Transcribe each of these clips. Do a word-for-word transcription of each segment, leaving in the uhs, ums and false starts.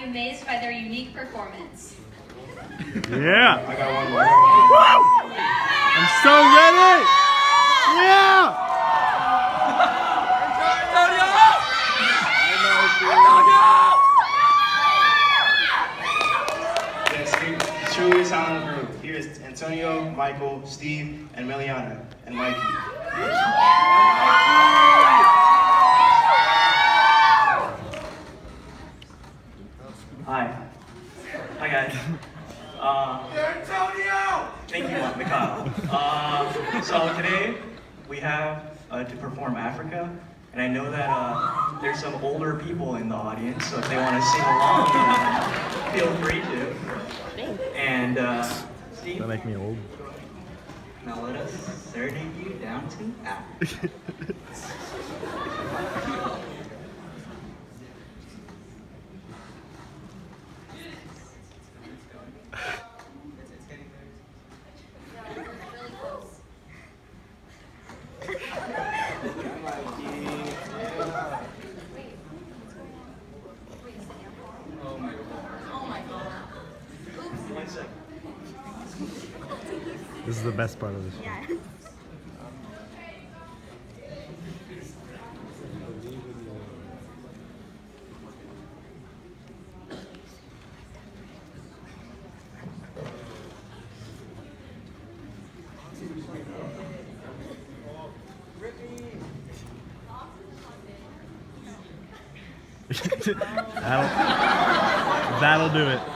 amazed by their unique performance. Yeah. I got one more. I'm so ready. Yeah. Yes, truly talented group. Here is Antonio, Michael, Steve, and Meliana, and Mikey. Hi. Hi guys. Uh, Antonio! Thank you, Mikhail. Uh, so today we have uh, to perform Africa, and I know that uh, there's some older people in the audience, so if they want to sing along, uh, feel free to. And uh, Steve, That make me old. now let us serenade you down to Africa. This is the best part of this. Yeah. that'll, that'll do it.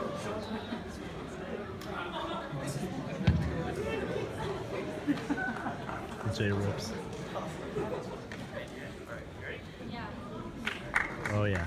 J rips. Oh yeah.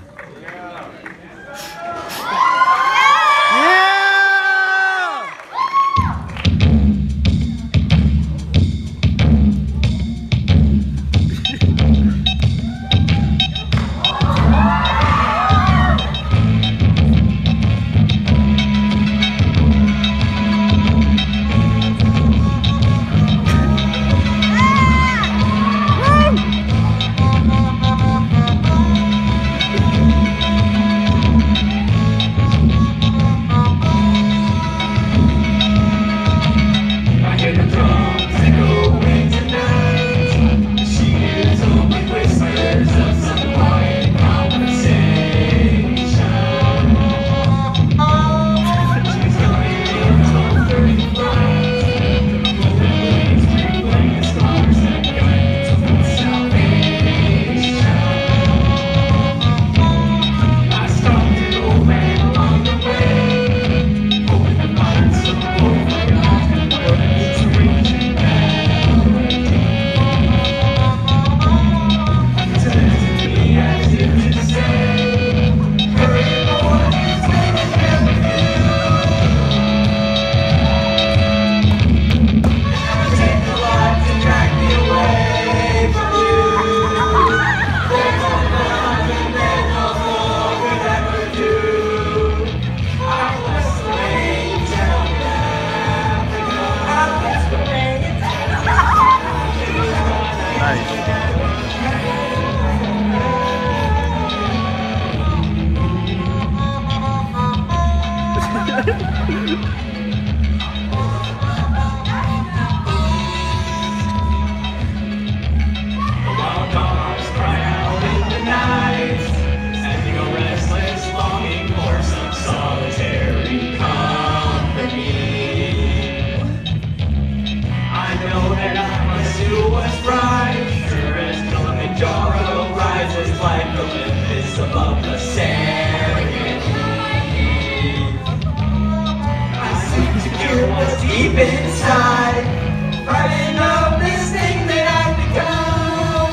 Deep inside, fighting up this thing that I've become.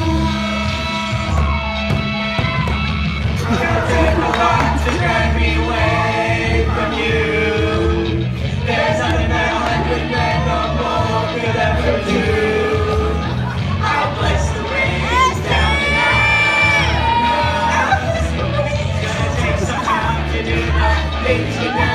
It'll take a lot to drag me away from you. There's nothing that I could beg no more could ever do. I'll bless the rains down in Africa. I'll bless the rains. Gonna take some time to do that things you know.